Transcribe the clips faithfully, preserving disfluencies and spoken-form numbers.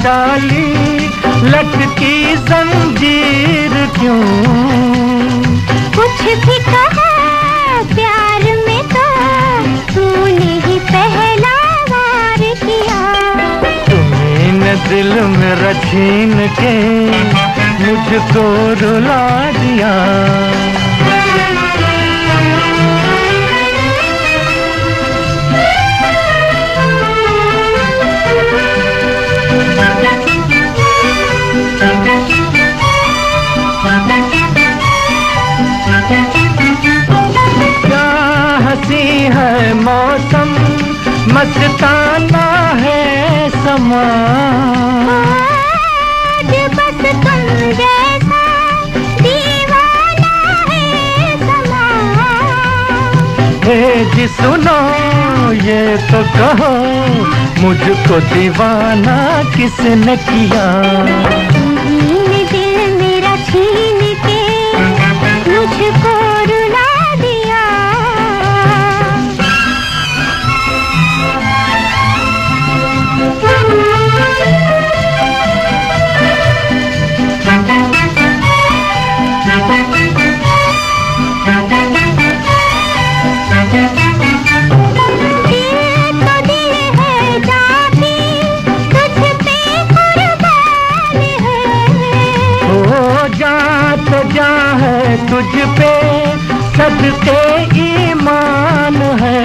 डाली लटकी जंजीर क्यों? कुछ भी कहा प्यार में तो तूने ही पहला वार किया। तूने दिल मेरा छीन के मुझको रुला दिया। क्या हंसी है मौसम, मस्ताना है समा। आज बस तुम जैसा दीवाना है समा। हे जी सुनो ये तो कहो, मुझको दीवाना किसने किया? तुमने दिल मेरा छीन के मुझको रुला दिया। तुझ पे सदके ईमान है।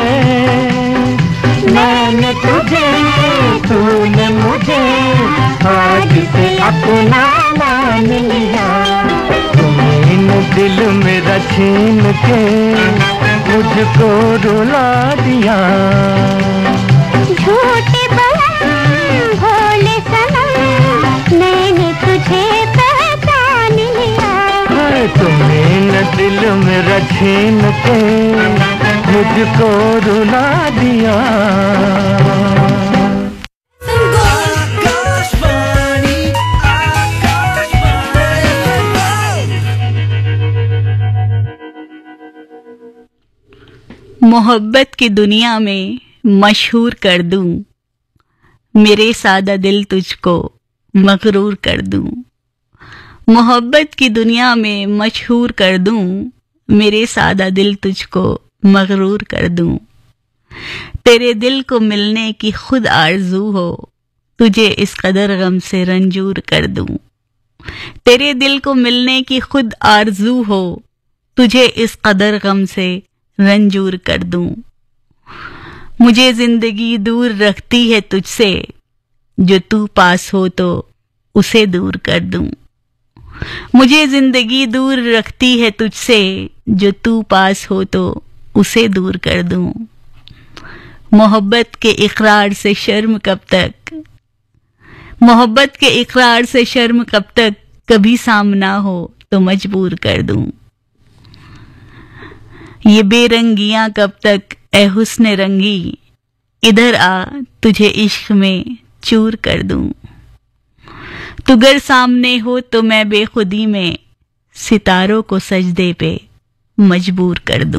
मैंने तुझे तूने मुझे आज से अपना मान लिया। तूने दिल मेरा छीन के मुझको रुला दिया। झूठे बलम भोले सनम मैंने तुझे पहचान लिया। तुमने न दिल मेरा छीन के मुझको रुला दिया। मोहब्बत की दुनिया में मशहूर कर दूं, मेरे सादा दिल तुझको मगरूर कर दूं। मोहब्बत की दुनिया में मशहूर कर दूं, मेरे सादा दिल तुझको मगरूर कर दूं। तेरे दिल को मिलने की खुद आरज़ू हो, तुझे इस कदर गम से रंजूर कर दूं। तेरे दिल को मिलने की खुद आरज़ू हो, तुझे इस कदर गम से रंजूर कर दूं। मुझे जिंदगी दूर रखती है तुझसे, जो तू पास हो तो उसे दूर कर दूं। मुझे जिंदगी दूर रखती है तुझसे, जो तू पास हो तो उसे दूर कर दूं। मोहब्बत के इकरार से शर्म कब तक, मोहब्बत के इकरार से शर्म कब तक, कभी सामना हो तो मजबूर कर दूं। ये बेरंगियां कब तक ए हुस्न रंगी, इधर आ तुझे इश्क में चूर कर दूं। तू गर सामने हो तो मैं बेखुदी में सितारों को सजदे पे मजबूर कर दूं।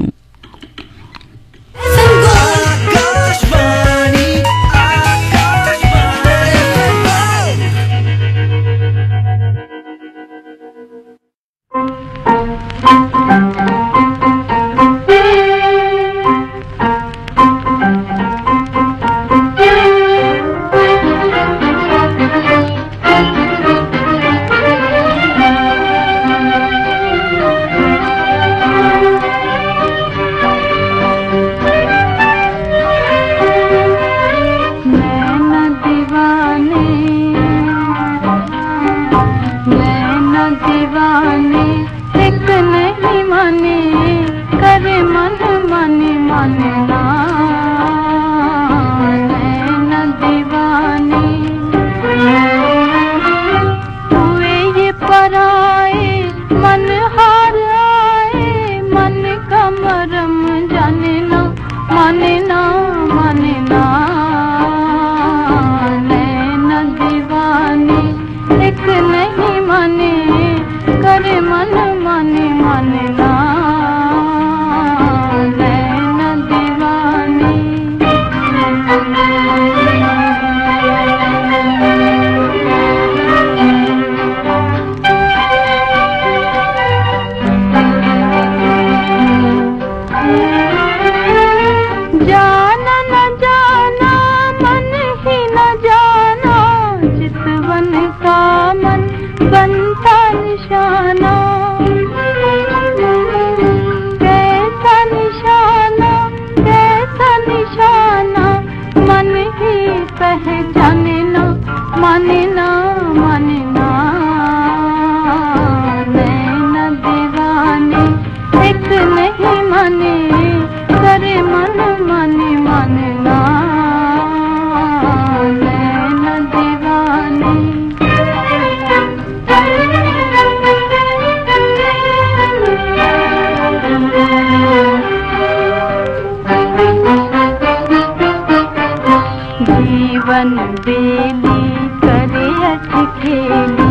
जीवन बेली करे अटखेली,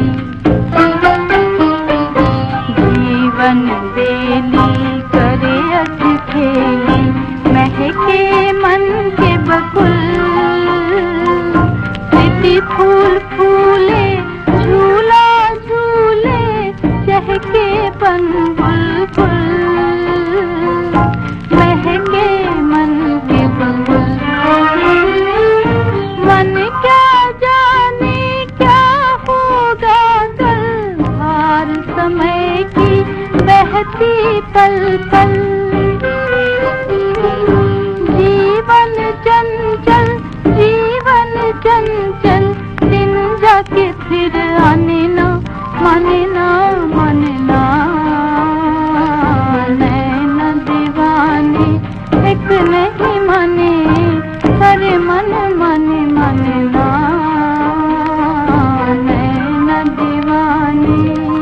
जीवन बेली करे अटखेली, महके मन के बकुल, प्रीति फूल फूले झूला झूले, चहके बन बुलबुल, महके मन के बकुल। मन क्या जाने क्या होगा कल, भार समय की बहती पल पल, जीवन चंचल जीवन चंचल, दिन जाके फिर आने ना माने ना माने ना, नैना दीवाने एक नहीं माने, अरे मन माने माने ना, नैना दीवाने।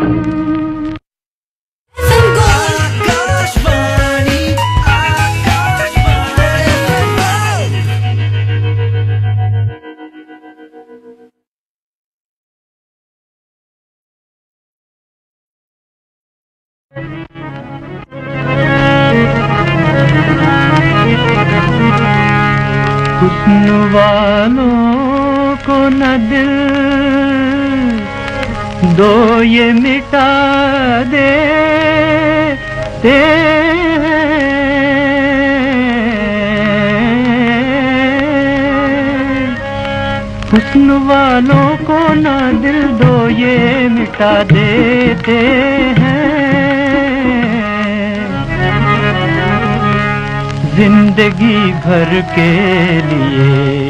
हुस्न वालों को न दिल दो ये मिटा दे, ते हुस्न वालों को न दिल दो ये मिटा देते हैं, जिंदगी भर के लिए,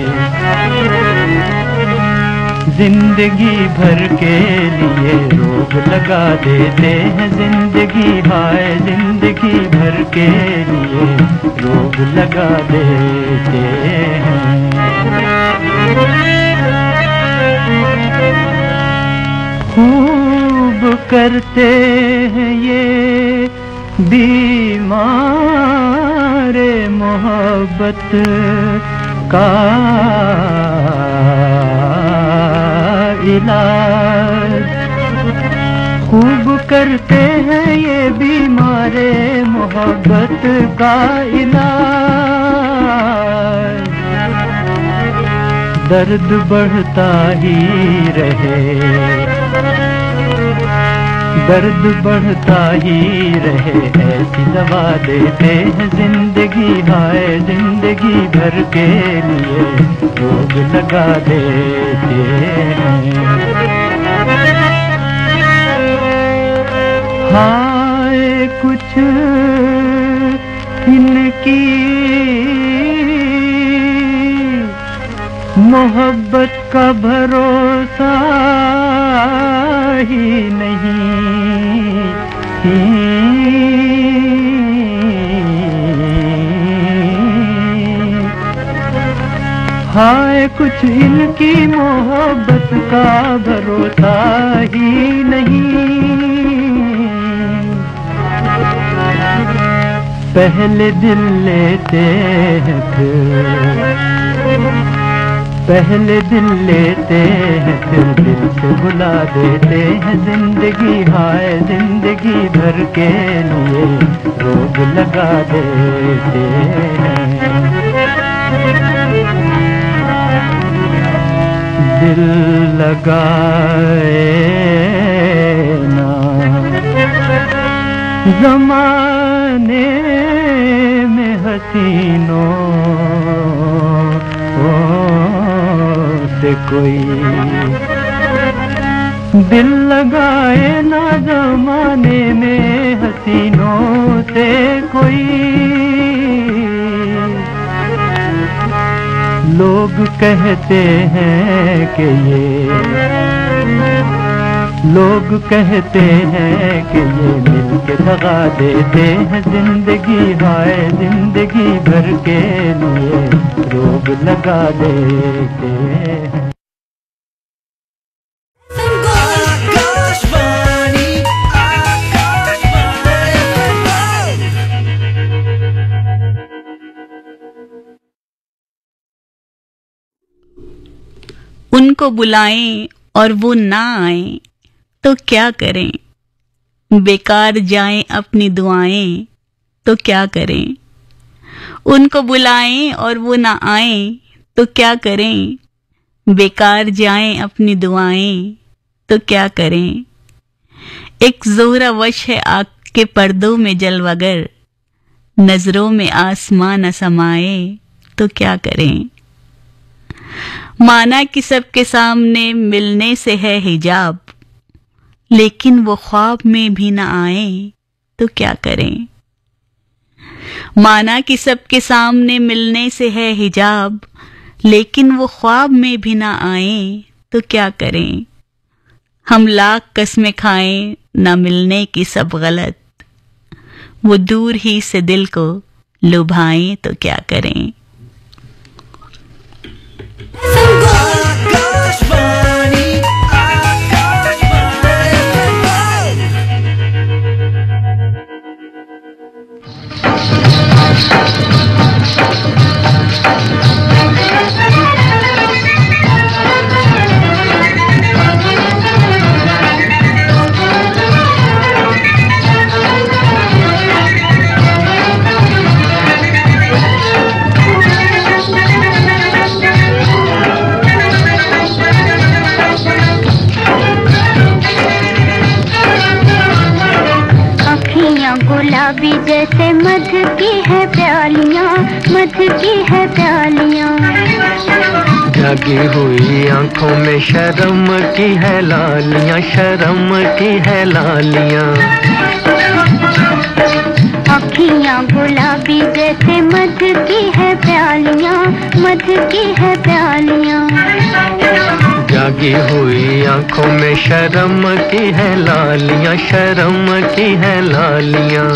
जिंदगी भर के लिए रोग लगा देते हैं, जिंदगी हाय जिंदगी भर के लिए रोग लगा देते हैं। खूब करते हैं ये बीमार मोहब्बत का इलाज, खूब करते हैं ये बीमारे मोहब्बत का इलाज, दर्द बढ़ता ही रहे, दर्द बढ़ता ही रहे, ऐसी दवा देते हैं, जिंदगी हाय जिंदगी भर के लिए रोग लगा देते हैं। हाय कुछ इनकी मोहब्बत का भरोसा ही नहीं, हाय कुछ इनकी मोहब्बत का भरोसा ही नहीं, पहले दिल लेते हैं फिर, पहले दिल लेते हैं फिर दिल से बुला देते हैं, जिंदगी हाय जिंदगी भर के लिए रोग लगा देते हैं। दिल लगाए ना ज़माने में हसीनों से कोई, दिल लगाए ना ज़माने में हसीनों से कोई, लोग कहते हैं कि ये, लोग कहते हैं कि ये मिलके दगा देते हैं, जिंदगी हाय जिंदगी भर के लिए रोग लगा देते हैं। उनको बुलाएं और वो ना आए तो क्या करें, बेकार जाएं अपनी दुआएं तो क्या करें, उनको बुलाएं और वो ना आए तो क्या करें, बेकार जाएं अपनी दुआएं तो क्या करें। एक ज़ोहरा वश है आग के पर्दों में जलवगर, नजरों में आसमान न समाए तो क्या करें। माना कि सबके सामने मिलने से है हिजाब, लेकिन वो ख्वाब में भी ना आए तो क्या करें। माना कि सबके सामने मिलने से है हिजाब, लेकिन वो ख्वाब में भी ना आए तो क्या करें। हम लाख कसमें खाएं ना मिलने की सब गलत, वो दूर ही से दिल को लुभाएं तो क्या करें। गुलाबी जैसे मध की है प्यालियां, मध की है प्यालियां। जगी हुई आंखों में शर्म की है लालियां, शर्म की है लालियां। अखियां गुलाबी जैसे मध की है प्यालियां, मध की है प्यालियां। जागी हुई आंखों में शर्म की है लालियां, शर्म की है लालियां।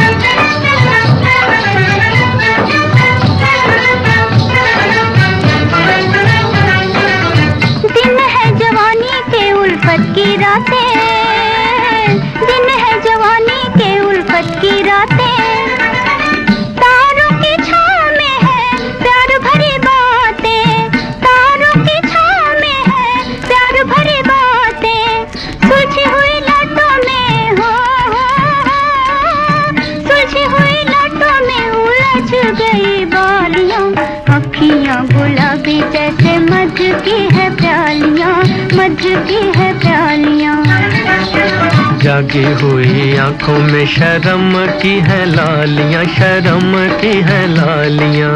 दिन है जवानी के उल्फत की रातें, दिन है जवानी के उल्फत की रातें। तारों की छाँव में है प्यार भरी बातें, तारों की छाँव में है प्यार भरी बातें। सुलझी हुई लाटों में हो, सुलझी हुई लाटों में उलझ गई बालियां। अखियां गुलाबी जैसे मध की है प्यालियां, मध की है प्यालियां। जागी हुई आंखों में शर्म की है लालियां, शर्म की है लालियां।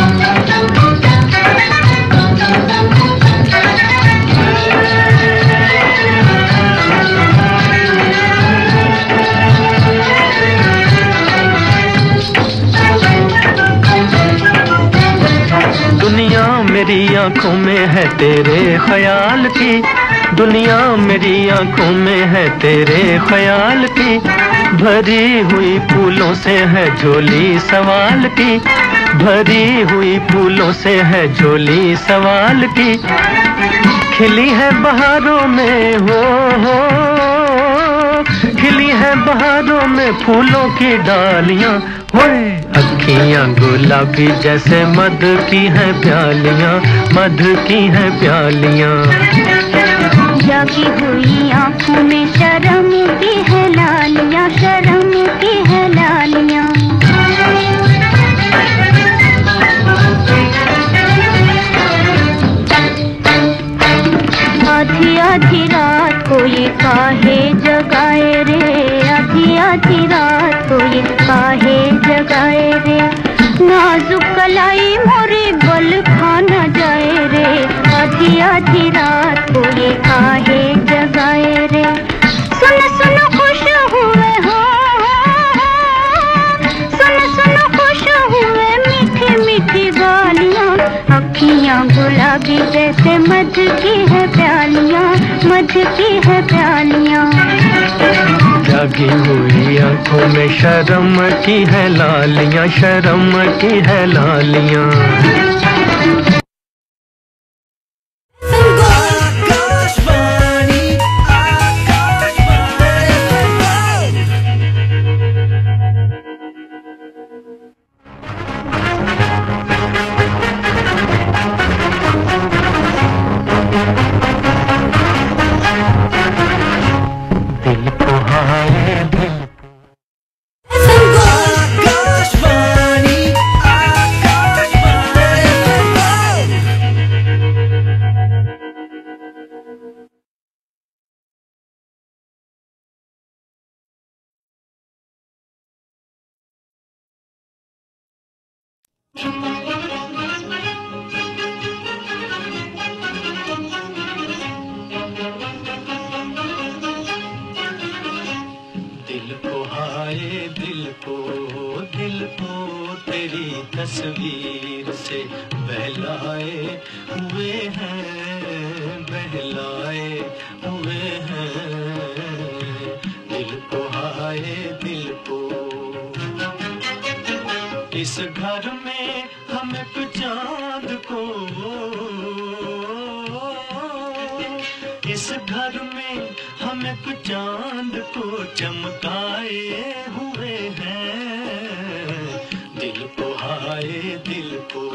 दुनिया मेरी आंखों में है तेरे ख्याल की, दुनिया मेरी आंखों में है तेरे ख्याल की। भरी हुई फूलों से है झोली सवाल की, भरी हुई फूलों से है झोली सवाल की। खिली है बहारों में हो, हो खिली है बहारों में फूलों की डालियां। होए अखियां गुलाबी जैसे मध की है प्यालियां, मध की है प्यालियां। जागी हुई आंखों में शर्म की है लालियां, शर्म की है लालियां। आधी आधी रात को ये काहे जगाए रे, आधी आधी रात को ये काहे जगाए रे। नाजुक कलाई मोरे बल खाना जाए रे, आधी आधी रात को ये काहे जगाए रे। सुन सुन खुश हुए हो, सुन सुन खुश हुए मीठी मीठी गालियां। अखियां गुलाबी जैसे मध की है प्यालियां, मध की है प्यालियां। जागी हुई आंखों में शर्म की है लालियां, शर्म की है लालियां। Thank you. तस्वीर से बहलाए हुए हैं, बहलाए हुए हैं दिल को, हाय दिल को। इस घर में हम एक चांद को, इस घर में हम एक चांद को चमकाए हुए हैं दिल को, हाय दिल को।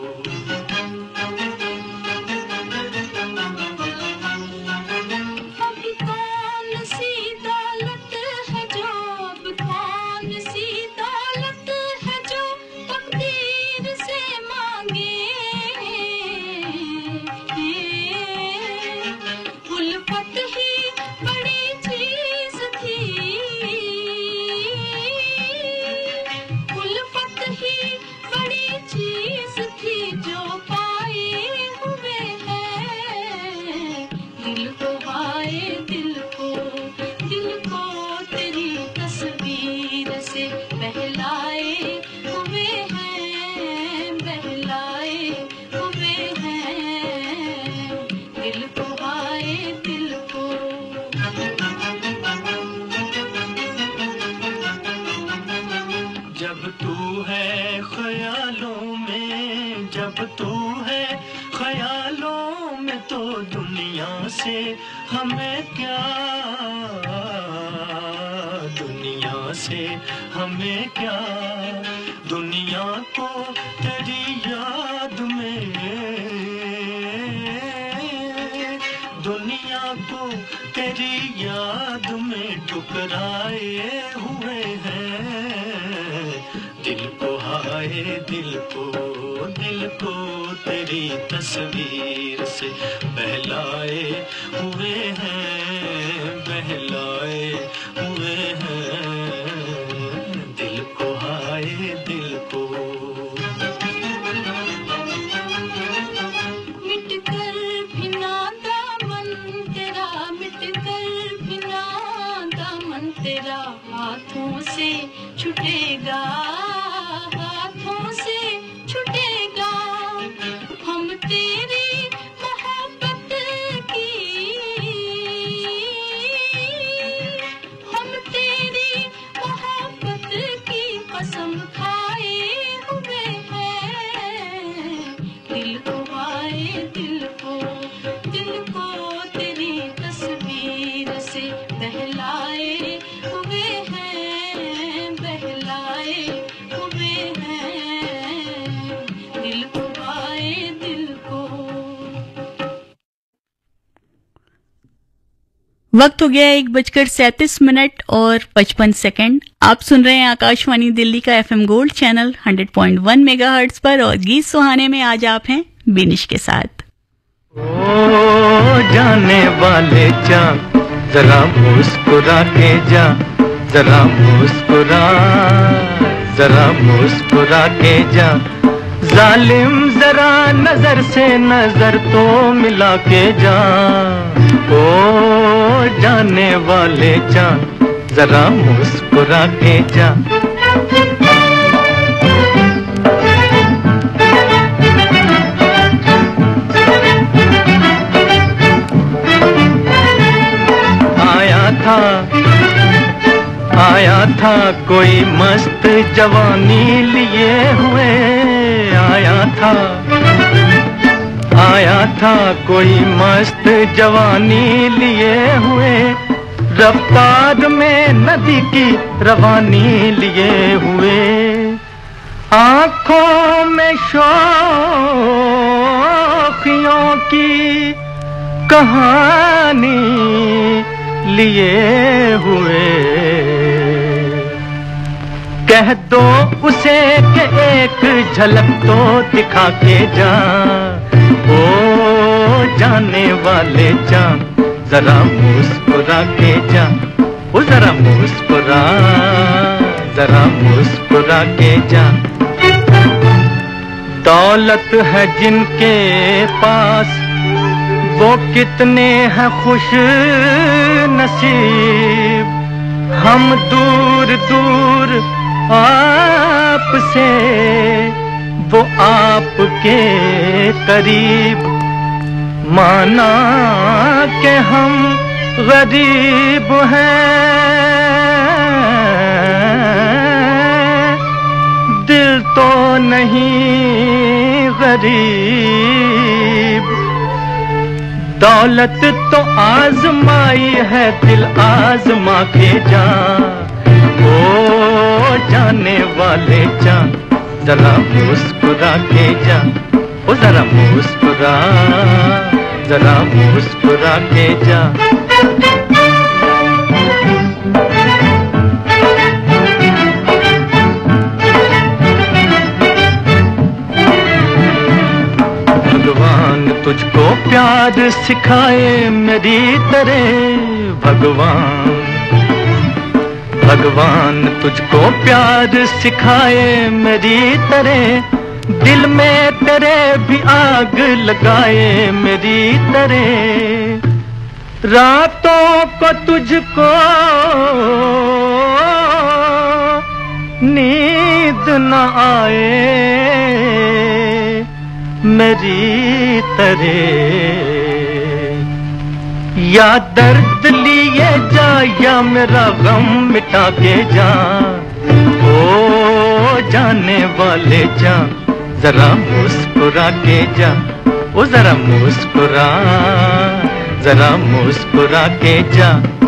जब तू है ख्यालों में, जब तू है ख्यालों में तो दुनिया से हमें क्या, दुनिया से हमें क्या, दुनिया को तेरी याद में, दुनिया को तेरी याद में ठुकराए हुए हैं दिल को, हाय दिल को, दिल को तेरी तस्वीर से बहलाए हुए हैं, बहलाए हुए हैं दिल को, हाय दिल को। मिट कर बिना दामन तेरा, मिट कर बिना दामन तेरा हाथों से छूटेगा, हाथों से छूटेगा। हम तेरी मोहब्बत की, हम तेरी मोहब्बत की कसम खाए हुए हैं दिल को, आए दिल को, दिल को तेरी तस्वीर से बहलाए हुए हैं, बहलाए हुए हैं दिल को, आए दिल को। वक्त हो गया एक बजकर सैंतीस मिनट और पचपन सेकंड। आप सुन रहे हैं आकाशवाणी दिल्ली का FM gold channel hundred point one megahertz पर और गीत सुहाने में आज आप हैं बिनिश के साथ। ओ जाने वाले चांद जरा मुस्कुरा के जा, जरा मुस्कुरा, जरा मुस्कुरा के जा, जालिम जरा नजर से नजर तो मिला के जा। ओ जाने वाले चांद जरा मुस्कुरा के जा। आया था, आया था कोई मस्त जवानी लिए हुए, आया था, आया था कोई मस्त जवानी लिए हुए, रफ्तार में नदी की रवानी लिए हुए, आंखों में शौखियों की कहानी लिए हुए। कह दो उसे कि एक झलक तो दिखा के जा। ओ जाने वाले चांद जरा मुस्कुरा के जा, ओ जरा मुस्कुरा, जरा मुस्कुरा के जा। दौलत है जिनके पास वो कितने हैं खुश नसीब, हम दूर दूर आपसे वो आपके करीब, माना के हम गरीब हैं, दिल तो नहीं गरीब। दौलत तो आजमाई है, दिल आजमा के जा, ओ जाने वाले जा, जरा मुस्कुरा के जा, ओ जरा मुस्कुरा, जरा मुस्कुरा के जा। भगवान तुझको प्यार सिखाए मेरी तरह, भगवान भगवान तुझको प्यार सिखाए मेरी तरह, दिल में तेरे भी आग लगाए मेरी तरह। रातों को तुझको नींद न आए मेरी तरह, या दर्द लिए जा या मेरा गम मिटा के जा, ओ जाने वाले जा, जरा मुस्कुरा के जा, ओ जरा मुस्कुरा, जरा मुस्कुरा के जा।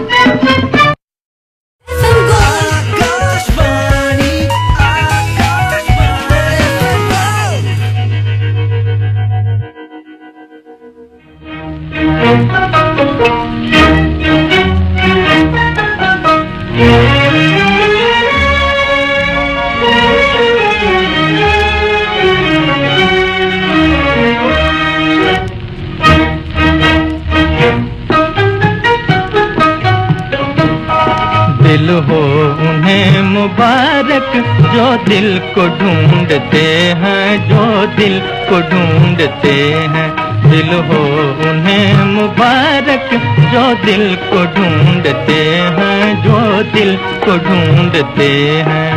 दिल हो उन्हें मुबारक जो दिल को ढूंढते हैं, जो दिल को ढूंढते हैं। दिल हो उन्हें मुबारक जो दिल को ढूंढते हैं, जो दिल को ढूंढते हैं।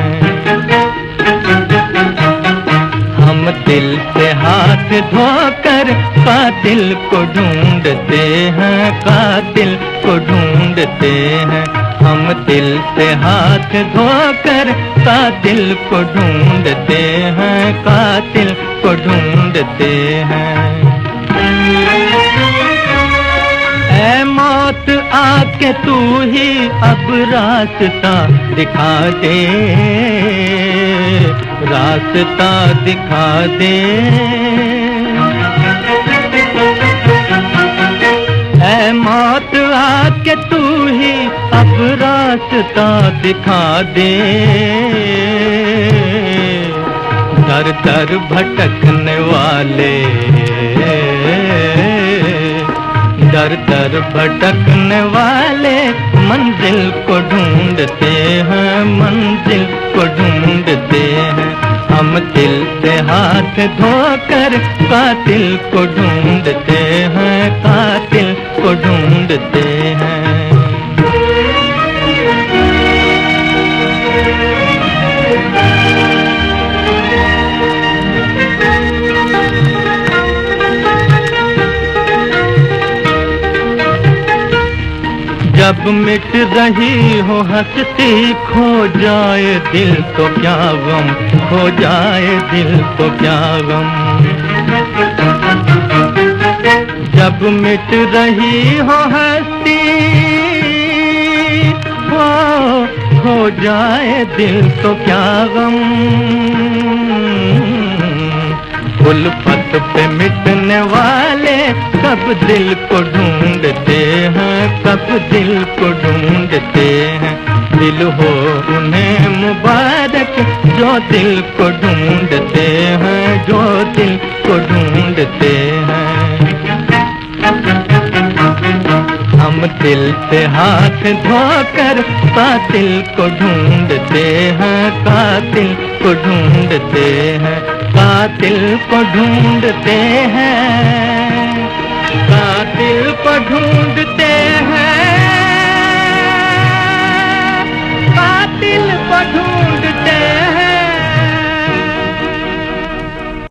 हम दिल से हाथ धोकर कातिल को ढूंढते हैं, कातिल को ढूंढते हैं। हम दिल से हाथ धोकर कातिल को ढूंढते हैं, कातिल को ढूंढते हैं। ऐ मौत आके तू ही अब रास्ता दिखा दे, रास्ता दिखा दे। ऐ मौत आके तू ही अब रास्ता दिखा दे, दर दर भटकने वाले, दर दर भटकने वाले मंजिल को ढूंढते हैं, मंजिल को ढूंढते हैं। हम दिल से हाथ धोकर कातिल को ढूंढते हैं, कातिल को ढूंढते हैं। जब मिट रही हो हंसती खो जाए दिल तो क्या गम, खो जाए दिल तो क्या गम। जब मिट रही हो हंसती हो, खो जाए दिल तो क्या गम। उल्फत पे मिटने वाले कब दिल को ढूंढते हैं, कब दिल को ढूंढते हैं। दिल हो उन्हें मुबारक जो दिल को ढूंढते हैं, जो दिल को ढूंढते हैं। हम दिल से हाथ धोकर कातिल को ढूंढते हैं, कातिल को ढूंढते हैं, कातिल को ढूंढते हैं, कातिल को ढूंढते हैं, कातिल को ढूंढते हैं।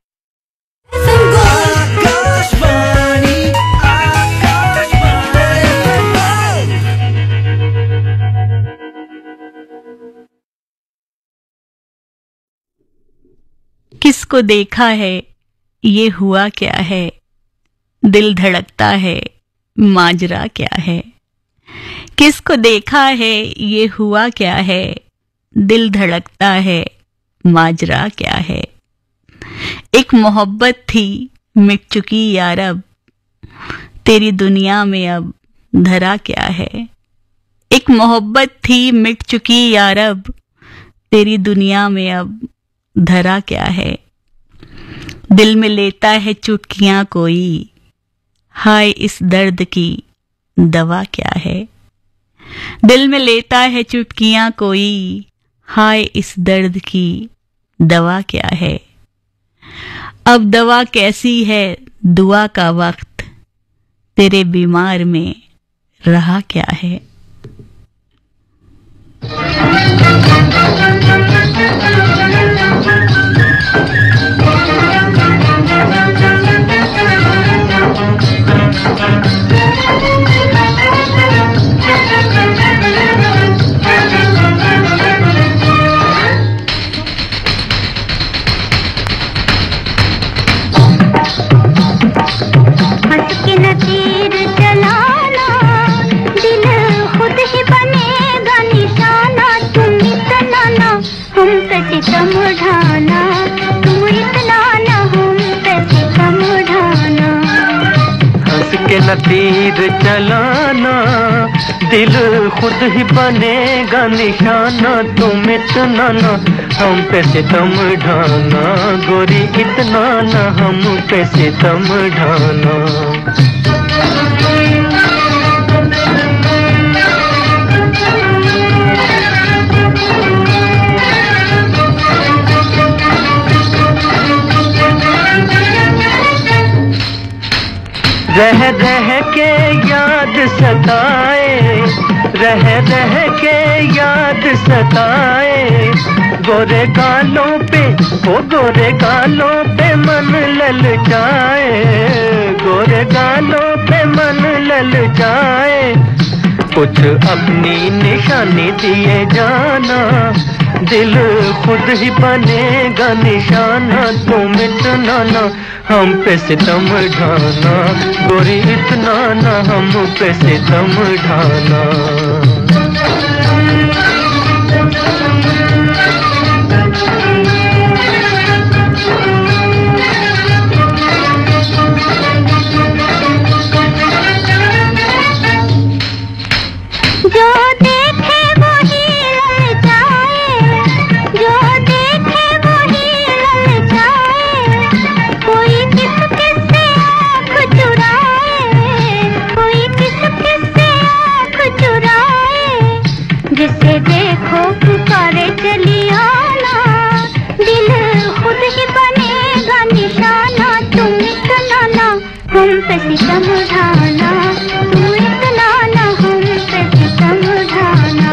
किसको देखा है ये हुआ क्या है, दिल धड़कता है माजरा क्या है। किसको देखा है ये हुआ क्या है, दिल धड़कता है माजरा क्या है। एक मोहब्बत थी मिट चुकी यार अब, तेरी दुनिया में अब धरा क्या है। एक मोहब्बत थी मिट चुकी यार अब, तेरी दुनिया में अब धरा क्या है। दिल में लेता है चुटकियां कोई, हाय इस दर्द की दवा क्या है। दिल में लेता है चुटकियां कोई, हाय इस दर्द की दवा क्या है। अब दवा कैसी है दुआ का वक्त, तेरे बीमार में रहा क्या है। समझाना तुम इतना ना हम पे समझाना। हंस के न तीर चलाना, दिल खुद ही बनेगा निशाना। तुम इतना ना हम पे सितम ढाना, गोरी इतना ना हम पे सितम ढाना। रह रह के याद सताए, रह रह के याद सताए। गोरे गालों पे ओ गोरे गालों पे मन ललचाए, गोरे गालों पे मन ललचाए। कुछ अपनी निशानी दिए जाना, दिल खुद ही बनेगा निशाना। तुम इतना ना हम पे सितम ढाना, गोरी इतना ना हम पे सितम ढाना। जो देखे वही ललचाए, जो देखे वही ललचाए। कोई किस किस से आँख चुराए, कोई किस किस से आँख चुराए। जिसे देखो पुकारे चली आना, दिल खुद ही बनेगा निशाना। तुम इतना ना हम पे सितम ढाना, तुम इतना ना हम पे सितम ढाना।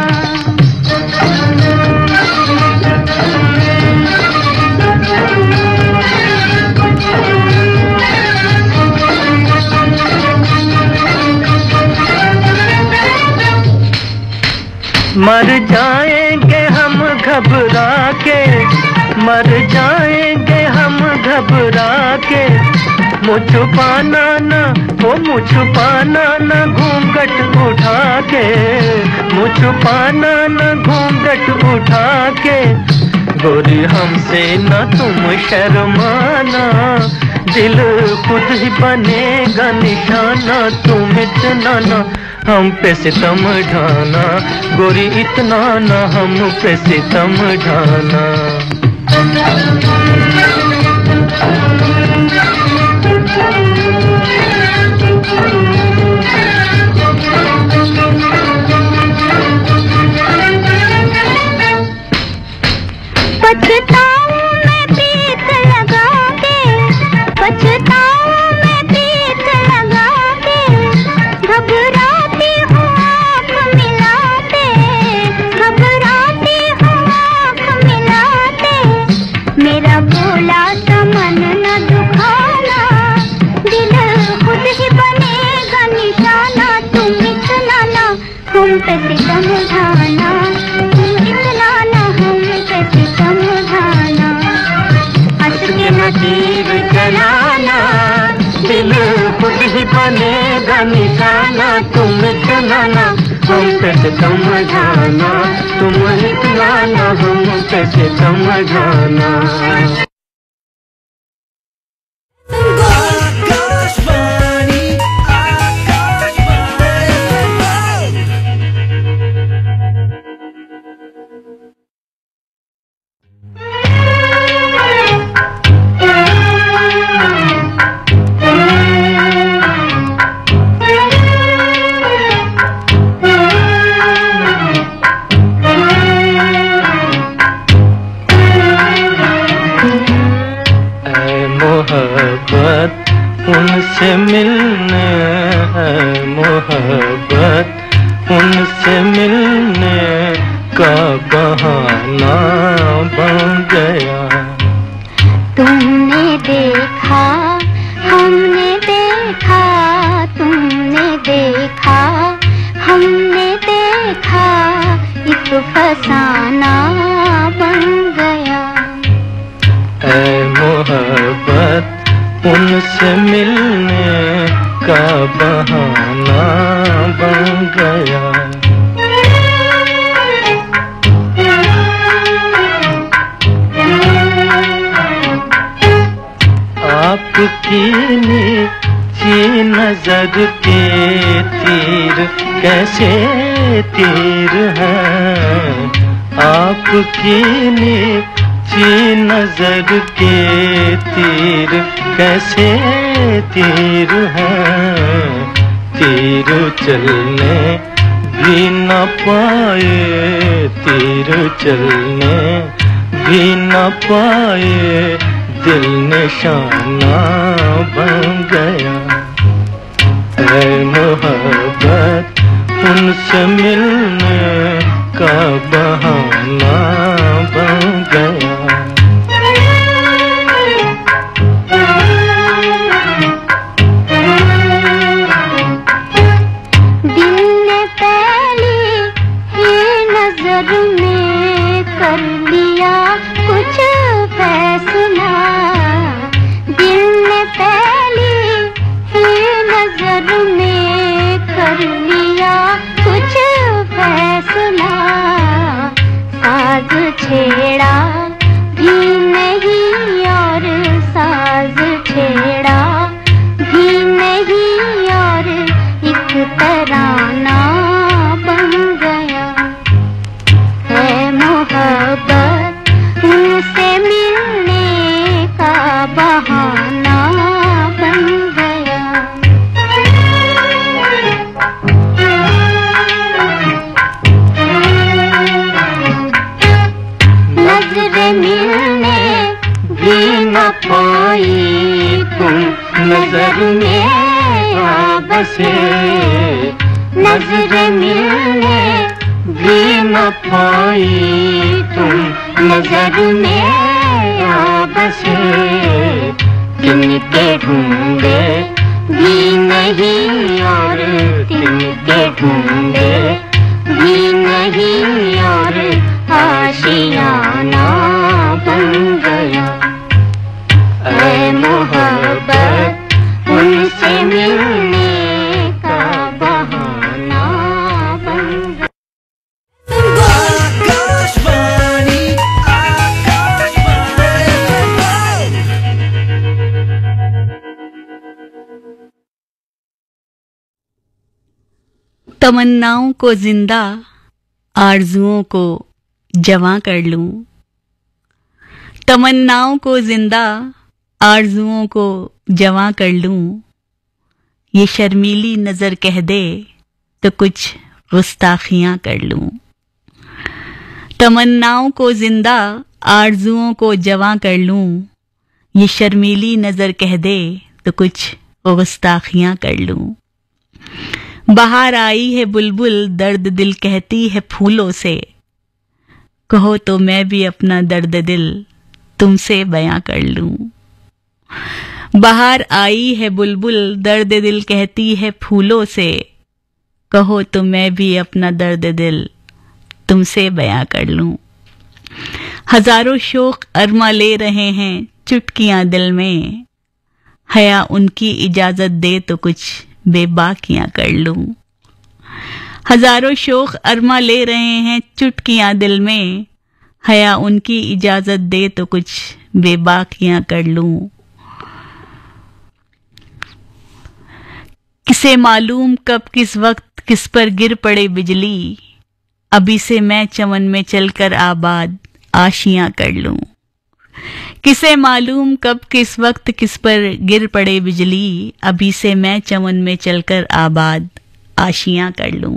मर जाएंगे हम घबरा के, मर जाएंगे हम घबरा के। मुझ छुपाना ना ओ मुझ छुपाना ना घूंघट उठा के, मुझ छुपाना ना घूंघट उठा के। गोरी हमसे न तुम शर्माना, दिल खुद ही बनेगा निशाना। तुम इतना ना हम पे सितम ढाना, गोरी इतना ना हम पे सितम ढाना। पछताऊं मैं प्रीत लगा के, पछताऊं मैं प्रीत लगा के। घबराती हूँ आँख मिलाते, घबराती हूँ आँख मिलाते। मेरा बोला सा मन न दुखाना, दिल खुद ही बनेगा निशाना। तुम इतना ना हम पे सितम ढाना, तुम इतना ना हम पे सितम ढाना। हंस के बनेगा निशाना, तुम इतना ना हम पे समझाना, तुम इतना ना हम पे समझाना। उनसे मिलने है मोहब्बत, उनसे मिलने का बहाना बन गया। तुमने देखा हमने देखा, तुमने देखा हमने देखा, एक फसाना बन गया। ऐ मोहब्बत उनसे मिलने का बहाना बन गया। आपकी नीची नजर के तीर कैसे तीर हैं, आपकी नीची नजर के तीर कैसे तीर हैं, तीर चलने भी न पाए, तीर चलने भी न पाए, दिल निशाना बन गया। ऐ मोहब्बत उनसे मिलने का बहाना बन गया। छेड़ा भी नहीं और साज छेड़ा भी नहीं और एक तराना बन गया। है मोहब्बत उनसे मिलने का बहाना बन गया। नजरें मिलने भी न पाई तुम नजर में आ बसे, नजरें मिलने भी न पाई तुम नजर में आ बसे, तिनके ढूंढे भी नहीं और तिनके ढूंढे भी नहीं और आशियाना बन गया। ऐ मोहब्बत उनसे मिलने का बहाना बन गया। तमन्नाओं को जिंदा आरजुओं को जवां कर लूं, तमन्नाओं को जिंदा आरजुओं को जवां कर लूं, ये शर्मीली नजर कह दे तो कुछ गुस्ताखियां कर लूं। तमन्नाओं को जिंदा आरजुओं को जवां कर लूं, ये शर्मीली नजर कह दे तो कुछ गुस्ताखियां कर लूं। बाहर आई है बुलबुल दर्द दिल कहती है फूलों से, कहो तो मैं भी अपना दर्द दिल तुमसे बयां कर लूं। बाहर आई है बुलबुल दर्द दिल कहती है फूलों से, कहो तो मैं भी अपना दर्द दिल तुमसे बयां कर लूं। हजारों शौक अरमा ले रहे हैं चुटकियां दिल में, हया उनकी इजाजत दे तो कुछ बेबाकियां कर लूं। हजारों शोख अरमा ले रहे हैं चुटकियां दिल में, हया उनकी इजाजत दे तो कुछ बेबाकियां कर लूं। किसे मालूम कब किस वक्त किस पर गिर पड़े बिजली, अभी से मैं चमन में चलकर आबाद आशियां कर लूं। किसे मालूम कब किस वक्त किस पर गिर पड़े बिजली, अभी से मैं चमन में चलकर आबाद आशियां कर लूं।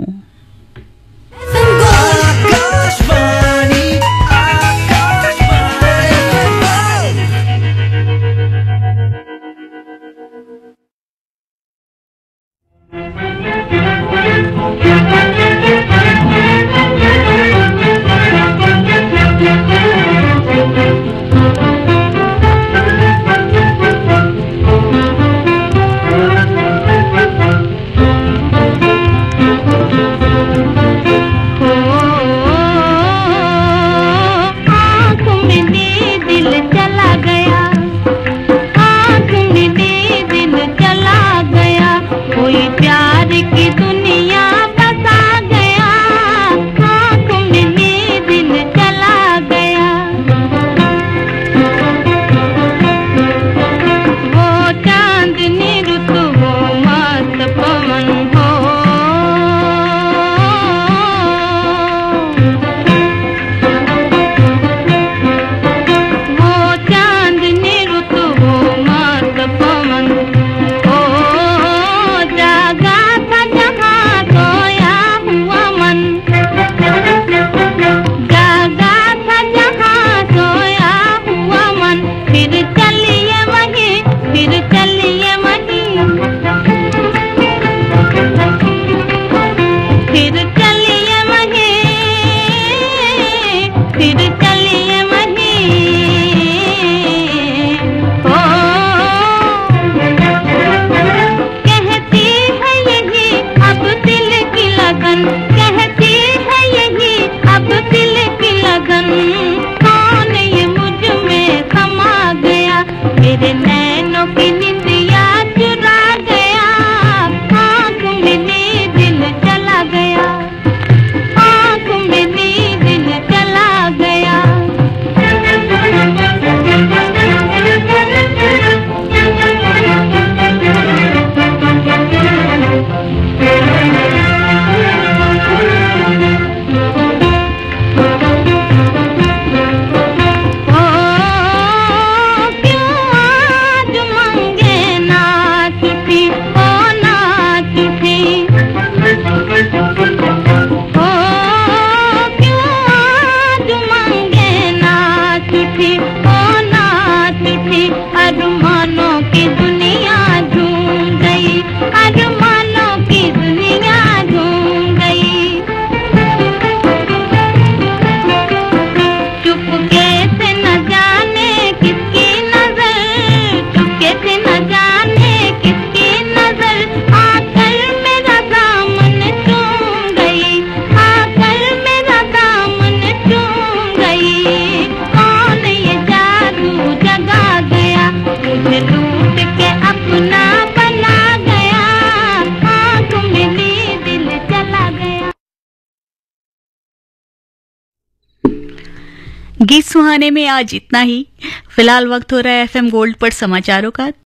गीत सुहाने में आज इतना ही। फिलहाल वक्त हो रहा है एफएम गोल्ड पर समाचारों का।